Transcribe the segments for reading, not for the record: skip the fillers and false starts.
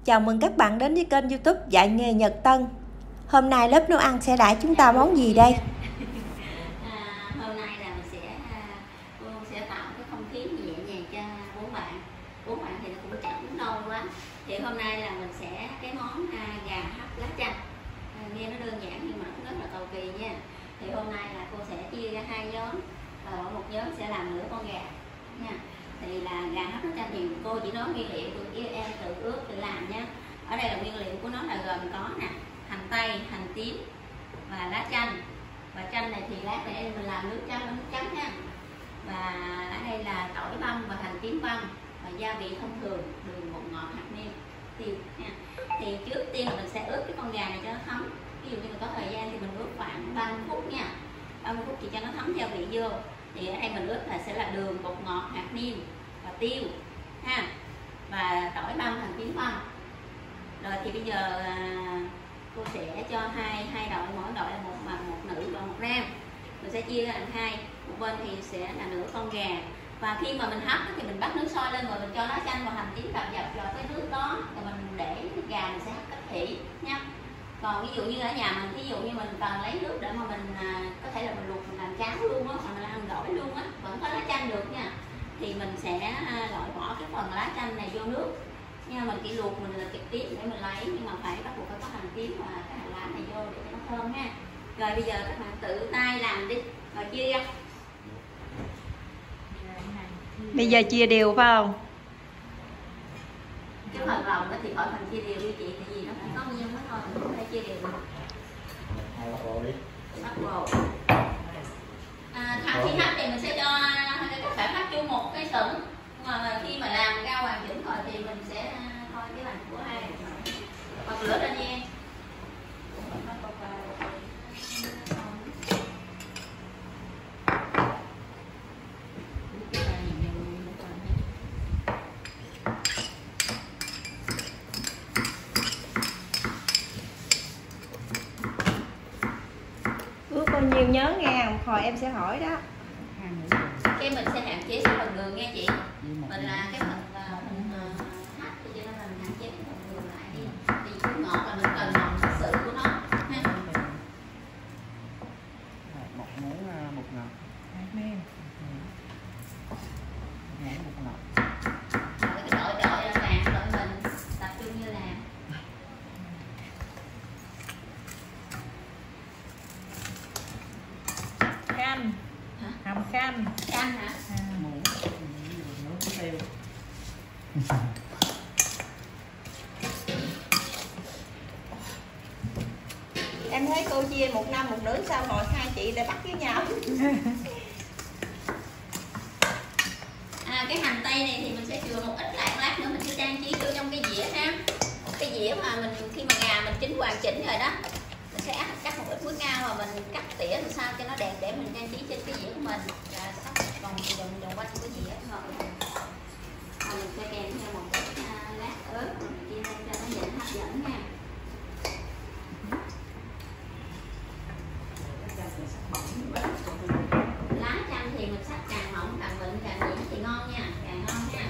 Chào mừng các bạn đến với kênh YouTube Dạy Nghề Nhật Tân. Hôm nay lớp nấu ăn sẽ đãi chúng ta món gì đây? Hôm nay là mình sẽ tạo cái không khí nhẹ nhàng cho bốn bạn. Bốn bạn thì nó cũng chẳng nâu quá. Thì hôm nay là mình sẽ cái món gà hấp lá chanh. Nghe nó đơn giản nhưng mà cũng rất là cầu kỳ nha. Thì hôm nay là cô sẽ chia ra hai nhóm. Và mỗi một nhóm sẽ làm nửa con gà nha. Thì là gà hấp lá chanh thì cô chỉ nói nguyên liệu tụi em tự ướp tự làm nha. Ở đây là nguyên liệu của nó là gồm có nè, hành tây, hành tím và lá chanh. Và chanh này thì lát để mình làm nước chấm nha. Và ở đây là tỏi băm và hành tím băm và gia vị thông thường, đường, bột ngọt, hạt nêm, tiêu nha. Thì trước tiên là mình sẽ ướp cái con gà này cho nó thấm. Ví dụ như mình có thời gian thì mình ướp khoảng 30 phút nha. 30 phút thì cho nó thấm gia vị vô. Thì ở đây mình ướp là sẽ là đường, bột ngọt, hạt nêm và tiêu ha. Và tỏi băm, hành tím băm. Rồi thì bây giờ cô sẽ cho hai đội, mỗi đội là một nữ và một nam. Mình sẽ chia ra làm hai, một bên thì sẽ là nửa con gà. Và khi mà mình hấp thì mình bắt nước sôi lên rồi mình cho lá chanh và hành tím đập dập vào cái nước đó, rồi mình để gà mình sẽ hấp cách thủy nha. Còn ví dụ như ở nhà mình, ví dụ như mình cần lấy nước để mà mình có thể là mình luộc mình làm cháo luôn á, hoặc là làm gỏi luôn á, vẫn có lá chanh được nha. Thì mình sẽ loại bỏ cái phần lá chanh này vô nước nha, mình chỉ luộc mình là trực tiếp để mình lấy, nhưng mà phải bắt buộc phải có hành tím và cái hành lá này vô để cho nó thơm ha. Rồi bây giờ các bạn tự tay làm đi, rồi chia ra. Bây giờ chia đều phải không? Cái phần lòng thì khỏi phần chia đều đi chị, tại vì nó phải có nguyên đó thôi, mình không thể chia đều được. Bắt bột. Khi hấp thì mình sẽ cho các bạn hấp chung một cái sửng. Mà khi mà làm ra hoàn chỉnh rồi thì mình sẽ thôi cái bàn của hai bật lửa lên nha. Ướp bao nhiêu nhớ nghe, một hồi em sẽ hỏi đó. Cái mình sẽ hạn chế số phần đường nghe chị. Mình là cái phần hấp thì cho nên là mình hạn chế cái phần đường lại đi. Vì cái ngọt là mình cần ngọt thật sự của nó ha. Một muỗng bột ngọt, hạt nêm, muỗng bột ngọt. Cái đội là bạn, đội mình tập trung như làm. Canh. Hầm canh. Canh hả? Muỗng nấu tiêu. Em thấy cô chia một nam một nữ sao rồi hai chị lại bắt với nhau. Cái hành tây này thì mình sẽ chừa một ít lại, lát nữa mình sẽ trang trí vô trong cái dĩa ha. Cái dĩa mà mình khi mà gà mình chín hoàn chỉnh rồi đó, mình sẽ cắt một ít muối ngao và mình cắt tỉa làm sao cho nó đẹp để mình trang trí trên cái dĩa của mình. Và sắp vòng quanh cái dĩa rồi. Mình sẽ kèm theo một cái lát ớt mình chia lên cho nó dễ hấp dẫn nha. Lá chanh thì mình sắc càng mỏng càng mịn càng nhuyễn thì ngon nha, càng ngon ha.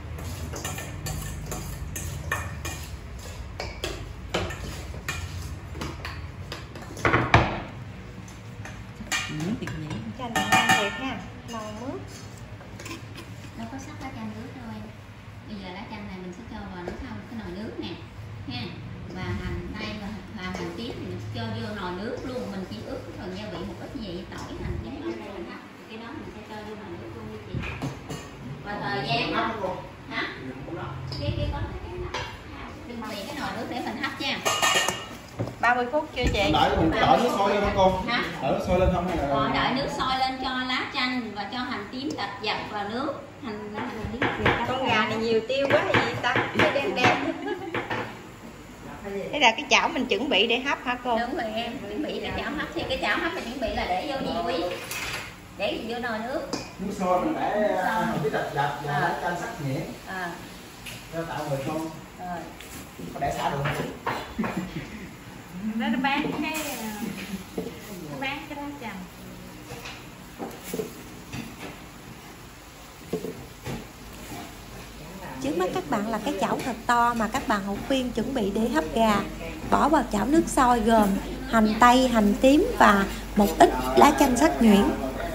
Chanh này ngon thiệt ha, non mướt. Đâu có sắc lá chanh nước đâu em. Bây giờ lá chanh này mình sẽ cho vào nó thau cái nồi nước nè ha. Và hành tây và hành tím thì mình cho vô nồi nước luôn, mình chỉ ướp cái phần gia vị một ít như vậy, tỏi hành tím ở đây mình hấp, cái đó mình sẽ cho vô nồi nước luôn đi chị. Và thời gian hả? Cái có cái đó. Đừng bị cái nồi nước để mình hấp nha. 30 phút chưa chị? Đợi nước sôi lên không con? Hả? Đợi nước sôi lên không hay là? Đợi nước sôi lên cho lá chanh và cho hành tím đập dập vào nước. Hành tím đập dập. Con gà này nhiều tiêu quá hay gì ta? Cái đen đen. Thế là cái chảo mình chuẩn bị để hấp hả cô? Đúng rồi em, chuẩn bị để chảo hấp. Thì cái chảo hấp mình chuẩn bị là để vô gì quý? Để vô nồi nước. Nước sôi mình để cái đập dập và lá chanh sắc nhuyễn. Cho tạo mùi thơm. Rồi. Có để xả được không? Nó bán cái lá chanh. Trước mắt các các bạn là cái chảo thật to mà các bạn học viên chuẩn bị để hấp gà. Bỏ vào chảo nước sôi gồm hành tây, hành tím và một ít lá chanh sắc nhuyễn.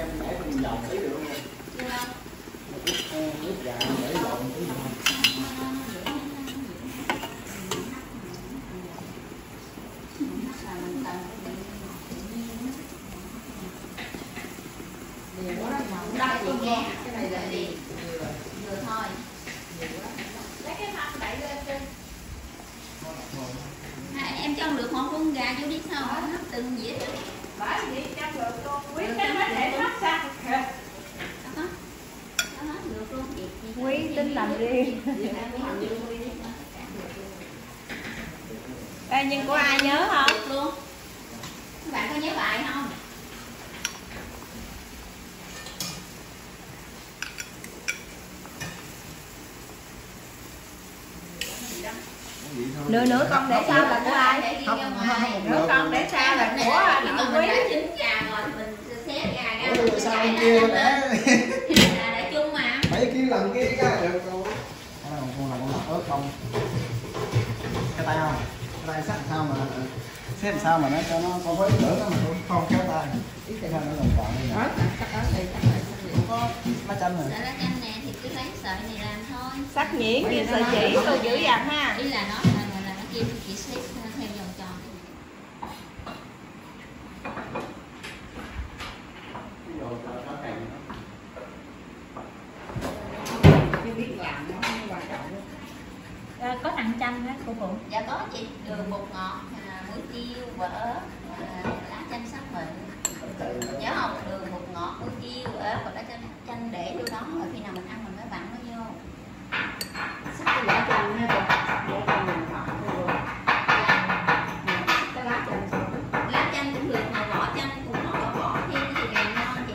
Em cho được một con gà vô đi sao hấp từng dĩa đó. Bởi vì trong được cô quý cái nó để nó sang kìa. Đó, được luôn. Quý tính làm riêng. Ê, nhưng có ai nhớ không? Luôn. Các bạn có nhớ bài không? Nửa con để sau là của ai? Nửa con để sau là của nội quý. Đã chín gà rồi mình xé gà ra. Ủa, sao bên kia Để chung mà. mấy cái lần kia cái được cô. Con làm ớt không? Cái tay không? Cái tay sắc sao mà xếp làm sao mà nó cho nó con với lửa nó mà không kéo tay. Ít cái nó làm còn đây nè. Có lá chanh rồi. Lá chanh nè thì cứ lấy sợi này làm thôi. Sắc nhuyễn kia sợi chỉ tôi giữ dành ha. Ý là nó kia chỉ xếp theo vòng tròn. Có thằng chanh đó cô Phụ. Dạ có chị, đường bột ngọt, muối tiêu và ớt, lá chanh sắc mịn. Nhớ không? Đường bột ngọt, muối tiêu, ớt và lá chanh để vô đó rồi khi nào mình ăn mình mới vặn nó vô. Sắc cái lá chanh ha cô. Để con mình ngọt vô. Cái lá chanh. Lá chanh cũng được mà vỏ chanh cũng có vỏ thêm thì càng ngon chị.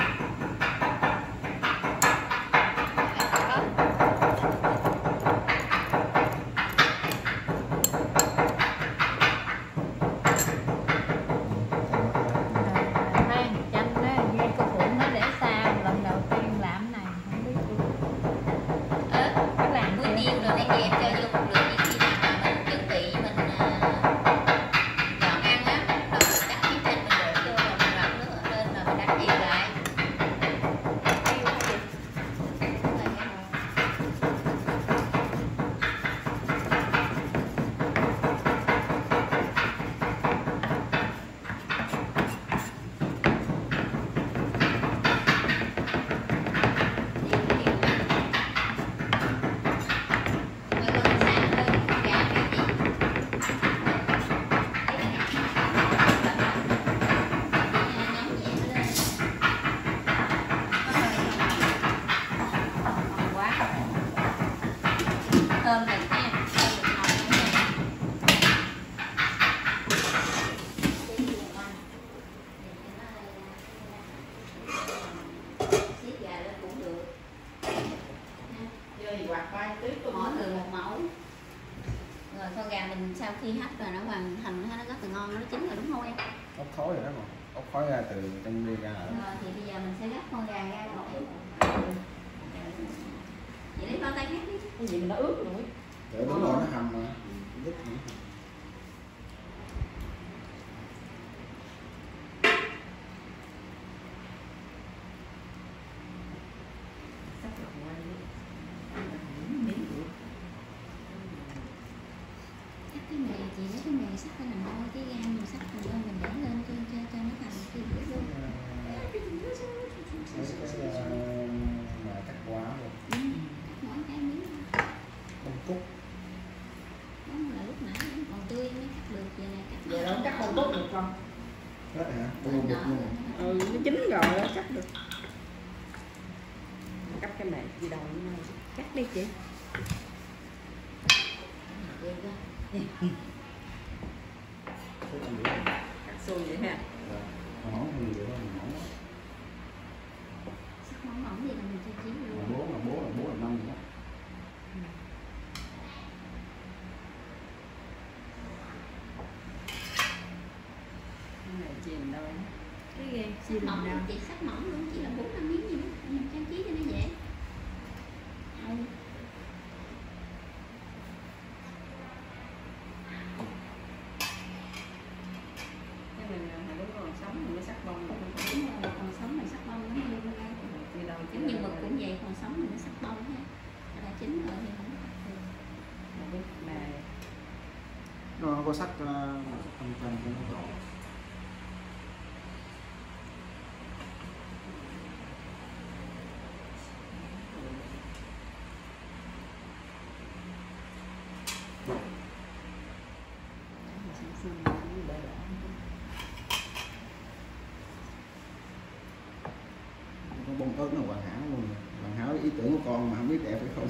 Thơm này nha. Mỗi người một mẫu. Rồi con gà mình sau khi hấp rồi nó hoàn thành nó rất là ngon, nó chín rồi đúng không em? Ốc khói rồi đó mà. Ốc khói ra từ trong đi ra rồi. Rồi thì bây giờ mình sẽ gắp con gà ra rồi. Vậy lấy bao tay khác đi. Cái gì mà nó ướt rồi. Đúng rồi, nó hầm mà. Dứt nữa. Cắt cái mề chị lấy cái mề sắc cái nằm thôi, cái gan mình sắc mình lên mình để lên cho nó thành cái đĩa luôn. Mà cắt quá rồi. Cắt mỗi cái miếng. Bông cúc. Đó là lúc nãy vẫn còn tươi mới cắt được, giờ này cắt. Giờ nó cắt không tốt được không? Đó hả? Bông bột luôn. Nó chín rồi đó cắt được. Cắt cái này gì đâu cắt đi chị. Cắt xôi vậy ha. Mỏng hơn vậy đó, mỏng. Sắc mỏng mỏng gì là mình cho chín luôn. Bố là 5 vậy đó. Cái này chìm đâu. Cái ghê Sắc chìm mỏng đâu. chị sắc mỏng luôn, chỉ là 4-5 miếng gì đó, mình trang trí cho nó dễ. có sắt trong cho nó gọn. Con bông ớt nó hoàn hảo luôn, hoàn hảo ý tưởng của con mà không biết đẹp hay không.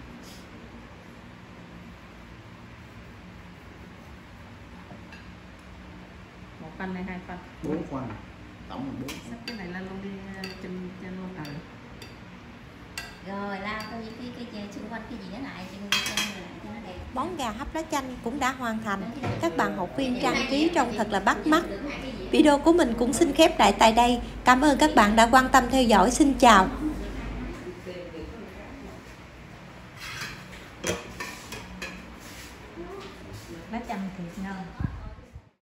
Một phân hay 2 phân? 4 khoanh, tổng là 4. Sắp cái này lên luôn đi chân luôn rồi. Rồi lao cái xung quanh cái dĩa lại cho nó đẹp. Món gà hấp lá chanh cũng đã hoàn thành. Các bạn học viên trang trí trông thật là bắt mắt. Video của mình cũng xin khép lại tại đây. Cảm ơn các bạn đã quan tâm theo dõi. Xin chào.